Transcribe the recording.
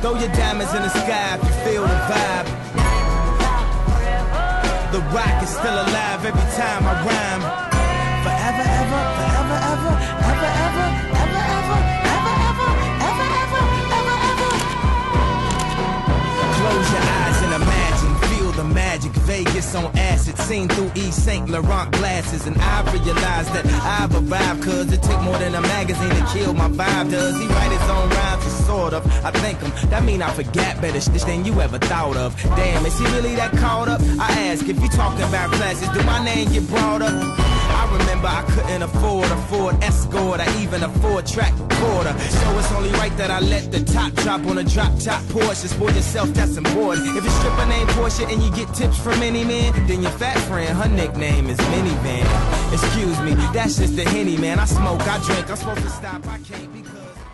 Throw your diamonds in the sky if you feel the vibe. The rock is still alive every time I rhyme. Forever, ever, forever, ever, ever, ever, ever, ever, ever, ever, ever, ever, ever, ever. Close your eyes and imagine, feel the magic. Vegas on acid, seen through Yves Saint Laurent glasses, and I realized that I've arrived, cause it take more than a magazine to kill my vibe. Does he write his own rhymes? Sort of, I thank him. That mean I forgot better shit than you ever thought of. Damn, is he really that caught up? I ask, if you talking about classes, do my name get brought up? I remember I couldn't afford a Ford Escort or even a 4-track recorder. So it's only right that I let the top drop on a drop top Porsche. For yourself, that's important. If your stripper named Portia and you get tips from any man, then your fat friend, her nickname is Minivan. Excuse me, that's just the Henny, man. I smoke, I drink, I'm supposed to stop, I can't because